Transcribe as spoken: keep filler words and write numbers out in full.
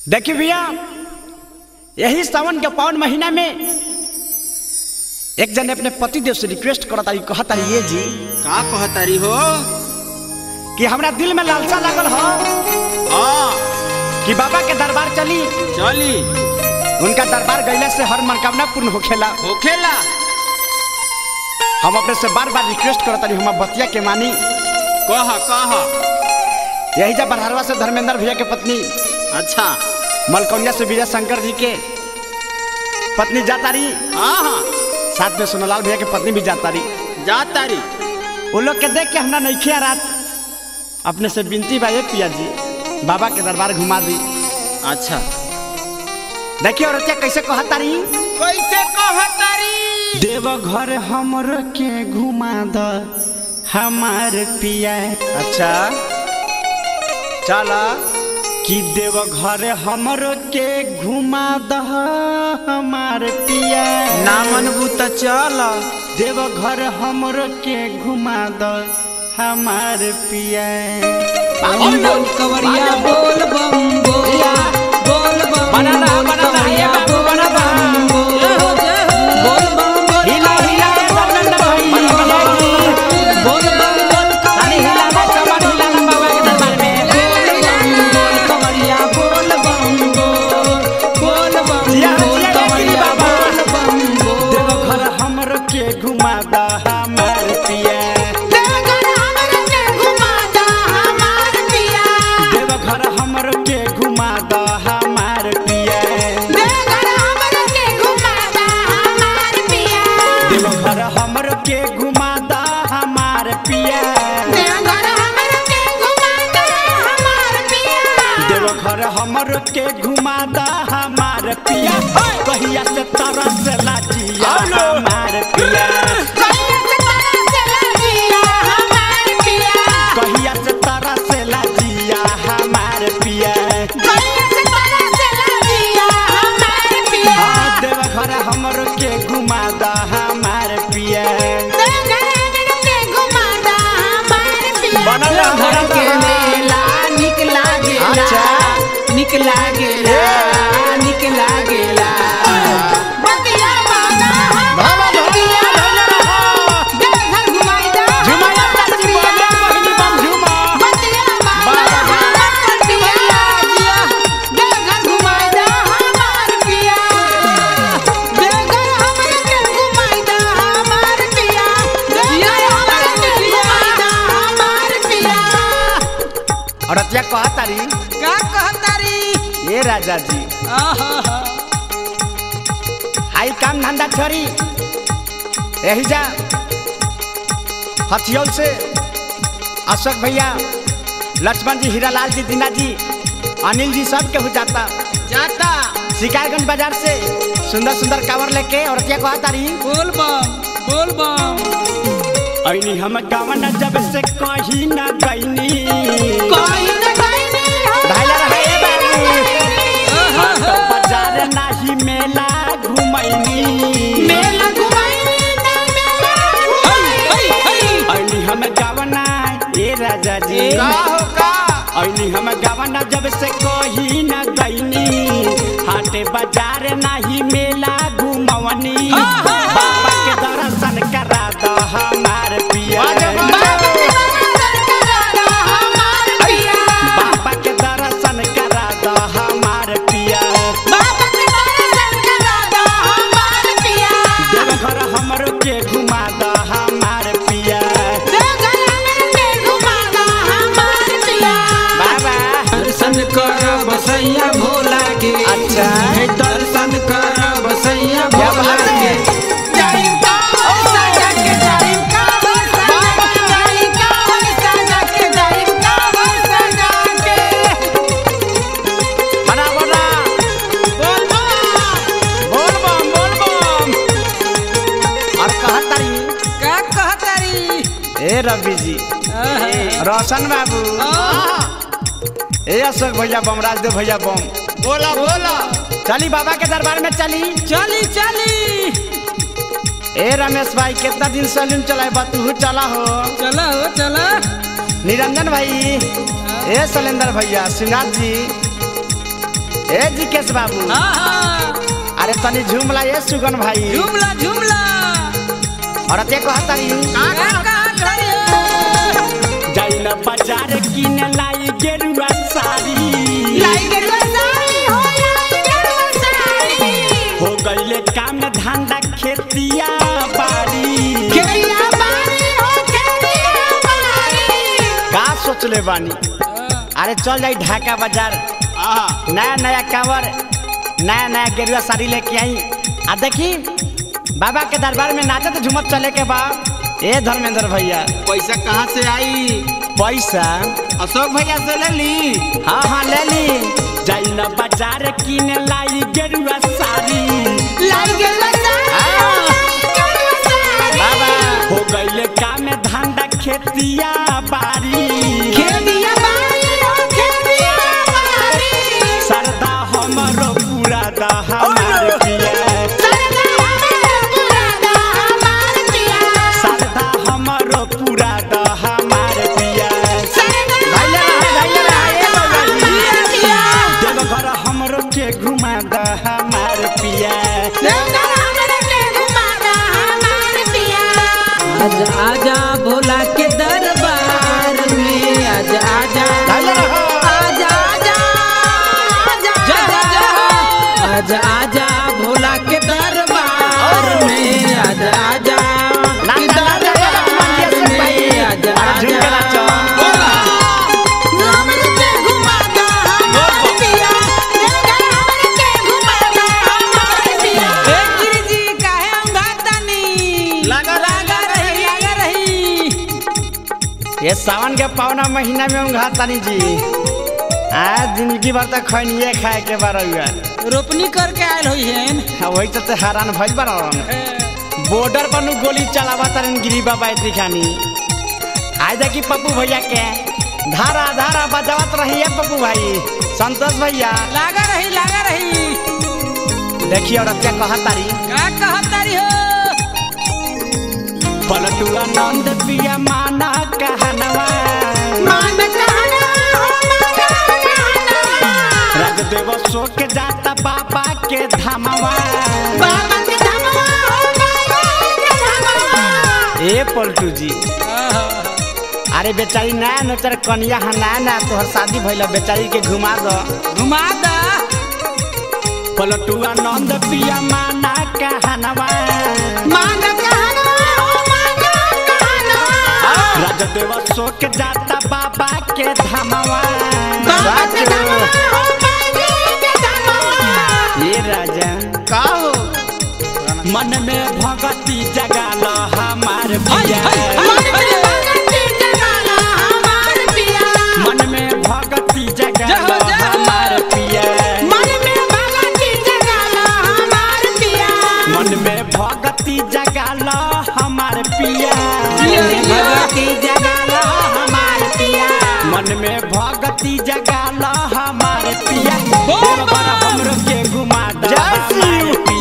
देखिए भैया, यही सावन के पावन महीना में एक जन अपने पति देव से रिक्वेस्ट करता रही, कहता रही ये जी का कहता रही हो कि हमरा दिल में लालसा लागल हो हाँ कि बाबा के दरबार चली चली उनका दरबार गईला से हर मनोकामना पूर्ण होखेला होखेला। हम अपने से बार बार रिक्वेस्ट करता रही, हम बतिया के मानी। कहा कहा यही जब बरहरवा से धर्मेंद्र भैया के पत्नी अच्छा मलकौनिया से विजय शंकर जी के पत्नी जाता रही, हाँ हाँ साथ में सोनालाल भैया के पत्नी भी जाता रही। जाता रही वो लोग के देख के हमरा नहीं किया रात अपने से विनती भाई पिया जी बाबा के दरबार घुमा दी। अच्छा देखिए औरतिया कैसे कहता रही, कैसे कहता रही देव घर हमर के घुमा द हमार पिया। अच्छा चला कि देव घर हमर के घुमा द हमार पिया। नामन बुत चल देव घर हमर के घुमा द हमार पिया। बोल कवरिया बोल बम बोल बोल बम बना रहा बना रहा ये बाबू बना रहा बोल बम बोल हिला हिला बंदन भाई बोल बम बोल ताली हिला मत कमर हिला ना बाबा के दरबार में बोल कवरिया बोल बम बोल बोल बम जिया बोल जिया कवरिया बाबा बोल बम बोल देव घर हमर के घुमा द हमार पिया। देव घर हमर के घुमा द हमार पिया। देव घर हमर के घुमा द हमार पिया। देव घर हमर के घुमा द हमार पिया। कहिया से तरस लाजिया हमार पिया। कहिया से तरस लाजिया हमार पिया। हाँ, देव घर हमर के घुमा द हमार पिया। बनल रहा, घर बनल के रहा। मेला निक लागेला अच्छा। निक लागेला निक लागेला औरतिया कहता रही, का कहतारी ये राजा जी आहा आई काम धंधा छोड़ी यही जा हथियौल से अशोक भैया लक्ष्मण जी हीरालाल जी दीना जी अनिल जी सब के हो जाता जाता शिकारगंज बाजार से सुंदर सुंदर कावर लेके औरतिया कहता रही, बोल बम बोल बम ऐनी हम गावन जब से कहीं न गईनी कोई न कोई नहीं ढाइला रहे बाबू हाट बाजार नाही मेला घुमैनी मेला घुमाई ना मेला घुमाई ऐनी हम गावना ए राजा जी का हो का ऐनी हम गावना जब से कहीं न गईनी हाटे बाजार नाही मेला घुमवनी बाबा के दर्शन करा दो हमार पिया। बाबा के दर्शन करा दो हमार पिया। देव घर हमर के घुमा दो हमार पिया। बाबा दर्शन कर बसैया भोला के अच्छा। हे दर्शन कर बसैया क्या भोला बात के है? बना बना बोल बम बोल बम। और कहता रही, का कहतारी ए रवि जी रोशन बाबू ए अशोक भैया बम राजदेव भैया बम बोला बोला चली बाबा के दरबार में चली। चली चली ए रमेश भाई कितना दिन सैलून चलाए बा तू चला हो। चला हो चला निरंजन भाई ए शैलेंद्र भैया श्रीनाथ जी ए जिकेश बाबू हाँ हाँ अरे तनी झूमला ये सुगन भाई झूमला झूमला और ते कहतारी का का करियो जाइला बाजार किने लाई गेरुआ साड़ी लाई गेरुआ साड़ी हो लाई गेरुआ साड़ी हो गईले काम धंधा खेतिया बाड़ी खेतिया बाड़ी हो खेतिया बाड़ी का सोचले बानी अरे चल जाई ढाका बाजार नया नया कावर नया नया गेरुआ साड़ी लेके आई आ देखी बाबा के दरबार में नाचत झूमत चले के बा ए धर्मेंद्र भैया पैसा कहाँ से आई पैसा अशोक भैया से ले ली हाँ हाँ ले ली जाई ना बाजार किने लाई गेरुआ साड़ी लाई गेरुआ साड़ी हो लाई गेरुआ साड़ी बाबा हो गईले काम में धंधा खेतिया बाड़ी खेतिया बाड़ी हो खेतिया बाड़ी सरदा हमरो पूरा दा हमार पिया सरदा हमारा पूरा दा हमार पिया सरदा हमरो पूरा दा हमार पिया सरदा भैया भैया ए बाबा पिया पिया देव घर हमरो के घुमा दा हमार पिया देवघर हमरे के घुमा दा हमार पिया आज आजा भोला के दरबार में आज आजा भैया आजा आजा आजा आज आजा भोला के दरबार में आज आजा नाच नाच मंदिर से भाई आज अरे झूम के नाचो हमरे के घुमा दा हमार पिया देवघर हमरे के घुमा दा हमार पिया ए गिरिजी काहे अंगातनी लगा लगा रही लगा रही ये सावन के पावना महीना में उंघा तानी जी आज जिंदगी भर तक खैनिए खाए के बार हुआ रोपनी करके आयल हुई है वही तो हैरान भइल बारन बॉर्डर पर नु गोली चलावा तरन गिरी बाबा दिखानी आज देखी पप्पू भैया के धारा धारा बजावत रही है पप्पू भाई संतोष भैया लगा रही लगा रही देखिए और क्या कहतारी का कहतारी हो पलटुआ नंद पिया माना कहनवा मान कहना हो मान कहना राजदेव सो के जाता बाबा के धामवा बाबा के धमवा हो बाबा के धमवा ए पलटू जी अरे बेचारी नया नचर कनिया है नया नया तोहर शादी भइल बेचारी के घुमा दो घुमा दा पलटुआ नंद पिया माना कहनवा मान कहना हो मान कहना राजदेव सो के जाता बाबा के धामवा बाबा के धमवा हो बाबा के धमवा ये राजा का हो मन में भगती जगाल हमार हाय पिया हाय हाय मन में भगती जगाला हमार पिया मन में भगती जगाल हमार पिया मन में भगती जगाला हमार पिया मन में भगती जगाल हमार पिया मन में भगती जगाला हमार पिया देव बड़ा हमरो के घुमा दा हमार पिया